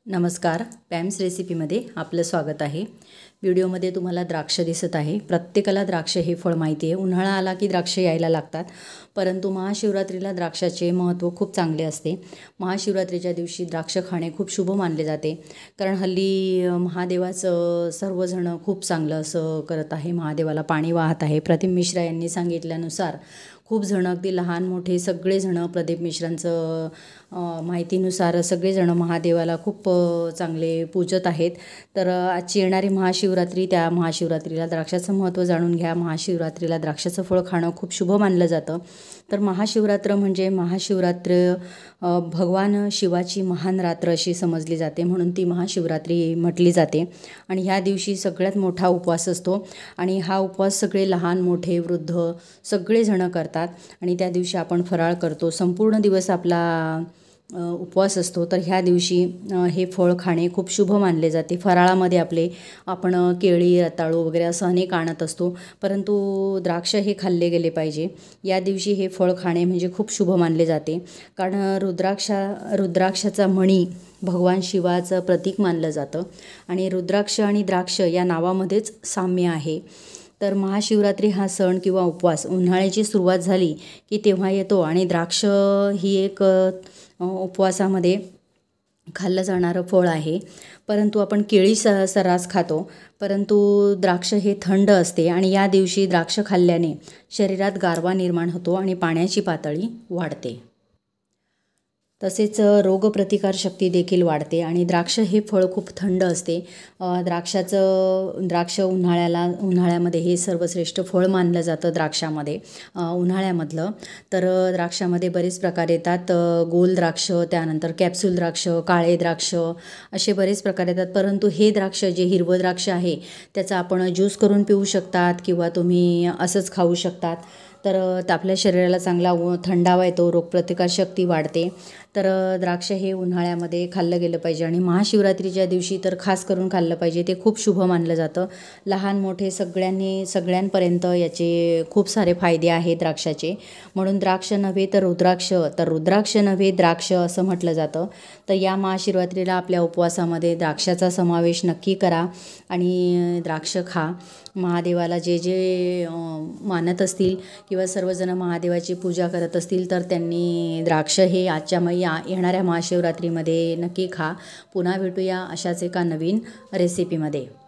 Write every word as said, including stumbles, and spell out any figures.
नमस्कार, पॅम्स रेसिपीमध्ये आपलं स्वागत आहे। व्हिडिओमध्ये तुम्हाला द्राक्ष दिसत आहे। प्रत्येकाला द्राक्ष हे फळ माहिती आहे। उन्हाळा आला की द्राक्ष यायला लागतात, परंतु महाशिवरात्रीला द्राक्षाचे महत्त्व खूप चांगले असते। महाशिवरात्रीच्या दिवशी द्राक्ष खाणे खूप शुभ मानले जाते, कारण हल्ली महादेवाचं सर्वजण खूप चांगलं असं करत आहे, महादेवाला पाणी वाहत आहे। प्रदीप मिश्रा यांनी सांगितल्यानुसार खूप जण, अगदी लहान मोठे सगळेजण प्रदीप मिश्रांचं माहितीनुसार सगळेजण महादेवाला खूप चांगले पूजत आहेत। तर आजची येणारी महाशिवरात्री, त्या महाशिवरात्रीला द्राक्षाचं महत्त्व जाणून घ्या। महाशिवरात्रीला द्राक्षाचं फळ खाणं खूप शुभ मानलं जातं। तर महाशिवरात्र म्हणजे महाशिवरात्र भगवान शिवाची महान रात्र अशी समजली जाते, म्हणून ती महाशिवरात्री म्हटली जाते। आणि ह्या दिवशी सगळ्यात मोठा उपवास असतो, आणि हा उपवास सगळे लहान मोठे वृद्ध सगळेजण करतात। आणि त्या दिवशी आपण फराळ करतो, संपूर्ण दिवस आपला उपवास असतो। तर ह्या दिवशी हे फळ खाणे खूप शुभ मानले जाते। फराळामध्ये आपले आपण केळी, रताळू वगैरे असं अनेक आणत असतो, परंतु द्राक्ष हे खाल्ले गेले पाहिजे। या दिवशी हे फळ खाणे म्हणजे खूप शुभ मानले जाते, कारण रुद्राक्षा रुद्राक्षाचा मणी भगवान शिवाचं प्रतीक मानलं जातं, आणि रुद्राक्ष आणि द्राक्ष या नावामध्येच साम्य आहे। तर महाशिवरात्री हा सण किंवा उपवास उन्हाळ्याची सुरुवात झाली की तेव्हा येतो, आणि द्राक्ष ही एक उपवासामध्ये खाल्लं जाणारं फळ आहे। परंतु आपण केळी स सर्रास खातो, परंतु द्राक्ष हे थंड असते, आणि या दिवशी द्राक्ष खाल्ल्याने शरीरात गारवा निर्माण होतो आणि पाण्याची पातळी वाढते। तसेच रोगप्रतिकारशक्ती देखील वाढते, आणि द्राक्ष हे फळ खूप थंड असते। द्राक्षाचं द्राक्ष उन्हाळ्याला उन्हाळ्यामध्ये हे सर्वश्रेष्ठ फळ मानलं जातं द्राक्षामध्ये, उन्हाळ्यामधलं। तर द्राक्षामध्ये बरेच प्रकार येतात, गोल द्राक्ष, त्यानंतर कॅप्सूल द्राक्ष, काळे द्राक्ष, असे बरेच प्रकार येतात। परंतु हे द्राक्ष जे हिरवं द्राक्ष आहे त्याचा आपण ज्यूस करून पिऊ शकतात, किंवा तुम्ही असंच खाऊ शकतात। तर आपल्या शरीराला चांगला थंडावा येतो, रोगप्रतिकारशक्ती वाढते। तर द्राक्ष हे उन्हाळ्यामध्ये खाल्लं गेलं पाहिजे, आणि महाशिवरात्रीच्या दिवशी तर खास करून खाल्लं पाहिजे, ते खूप शुभ मानलं जातं। लहान मोठे सगळ्यांनी सगळ्यांपर्यंत याचे खूप सारे फायदे आहेत द्राक्षाचे, म्हणून द्राक्ष नव्हे तर रुद्राक्ष, तर रुद्राक्ष नव्हे द्राक्ष असं म्हटलं जातं। तर या महाशिवरात्रीला आपल्या उपवासामध्ये द्राक्षाचा समावेश नक्की करा, आणि द्राक्ष खा। महादेवाला जे जे मानत असतील किंवा सर्वजण महादेवाची पूजा करत असतील, तर त्यांनी द्राक्ष हे आजच्या मै या येणाऱ्या महाशिवरात्रीमध्ये नक्की खा। पुन्हा भेटूया अशाच एका नवीन रेसिपीमध्ये।